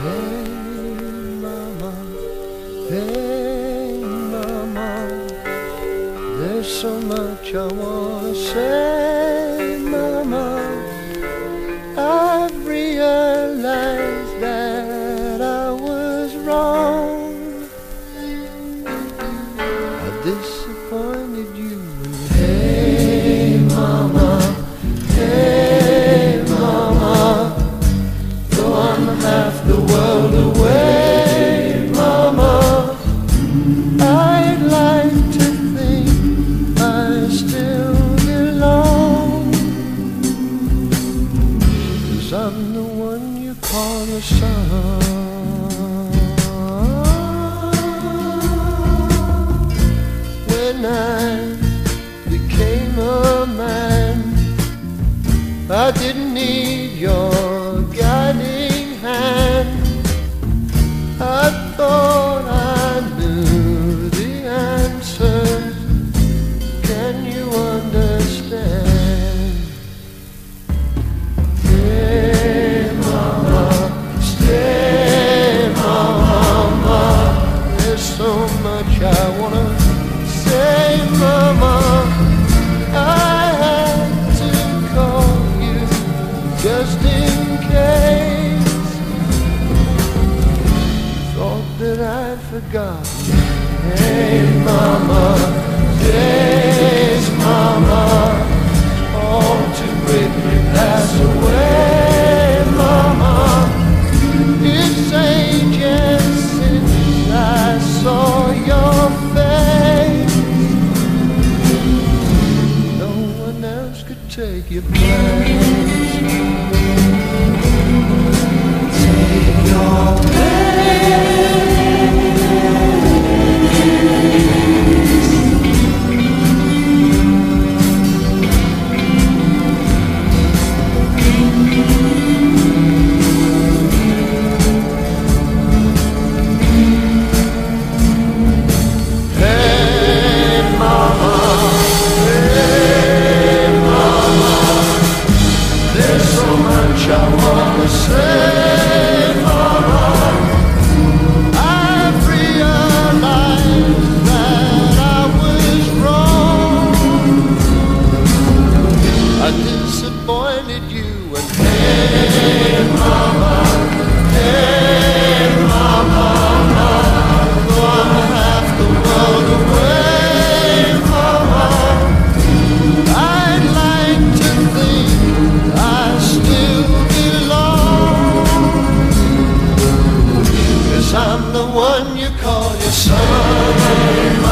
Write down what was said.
mama, hey mama, there's so much I wanna say, mama. I've realized that I was wrong. I disappointed you. And hey mama, hey mama, though I'm half the world away, mama, I'd like to think I still belong. 'Cause I'm the one you call a son. When I became a man, I didn't need your guiding hand. I thought I knew the answers. Can you understand? Hey mama, stay mama, there's so much I wanna say, mama. I had to call you just in case. Thought that I'd forgotten. Hey mama, days mama, all too quickly pass away, mama. It's ages since I saw your face. No one else could take your place. Take your place. I wanna say, mama, I've realized that I was wrong. I disappointed you. And hey mama, though I'm half the world away, mama, I'd like to think I still belong. 'Cause I'm the one you call your son.